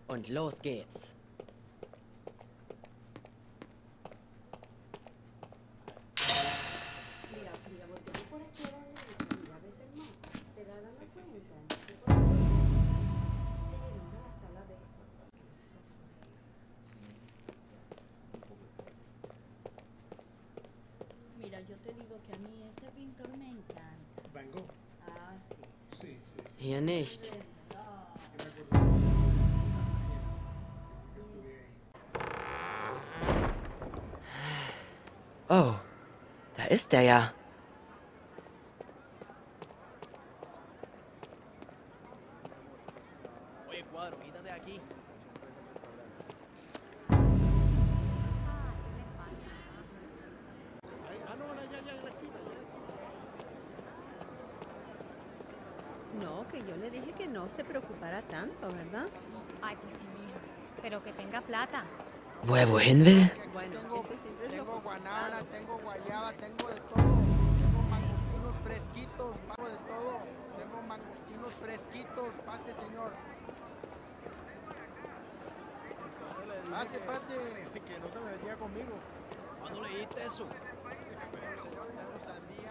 Und los geht's. Mira, mira, porque tú por aquí a la derecha, mira, ves el mapa, te da la cuenta que por aquí se llenaron a la sala de... Mira, yo te digo que a mí este pintor me encanta. Van Gogh. Ah, sí. Sí, sí. Hier nicht. Oh, da ist er ja. Oye, Cuadro, quítate de aquí. No, que yo le dije que no se preocupara tanto, ¿verdad? Ay, pues sí, mija. Pero que tenga plata. Wo er wohin will? Bueno, eso siempre es lo Tengo complicado. banana, tengo guayaba, tengo de todo. Tengo mangostinos fresquitos, pago de todo. Tengo mangostinos fresquitos. Pase, señor. Pase, pase. Que no se me metía conmigo. ¿Cuándo leíste eso? Señor, tengo sandía.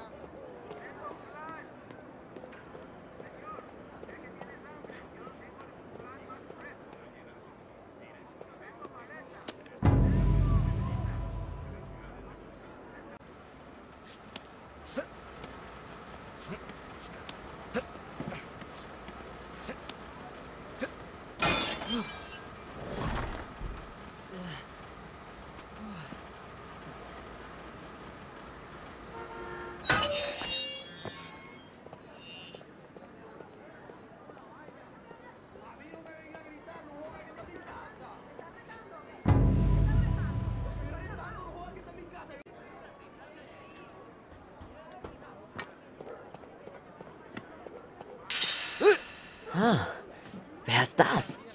Ah, wer ist das?